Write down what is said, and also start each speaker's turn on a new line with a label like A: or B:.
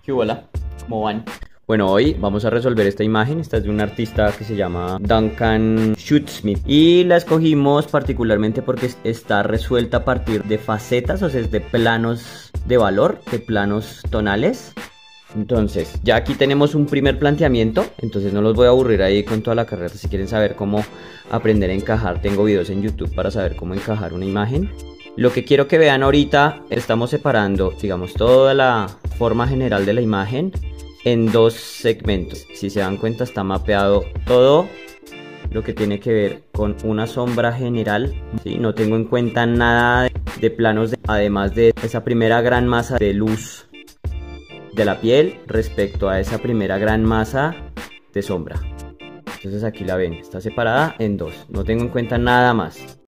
A: ¿Qué hola? ¿Cómo van? Bueno, hoy vamos a resolver esta imagen. Esta es de un artista que se llama Duncan Shootsmith. Y la escogimos particularmente porque está resuelta a partir de facetas, o sea, es de planos de valor, de planos tonales. Entonces, ya aquí tenemos un primer planteamiento. Entonces no los voy a aburrir ahí con toda la carrera. Si quieren saber cómo aprender a encajar, tengo videos en YouTube para saber cómo encajar una imagen. Lo que quiero que vean ahorita, estamos separando, digamos, toda la forma general de la imagen en dos segmentos. Si se dan cuenta, está mapeado todo lo que tiene que ver con una sombra general, ¿sí? No tengo en cuenta nada de planos, además de esa primera gran masa de luz de la piel respecto a esa primera gran masa de sombra. Entonces aquí la ven, está separada en dos, no tengo en cuenta nada más.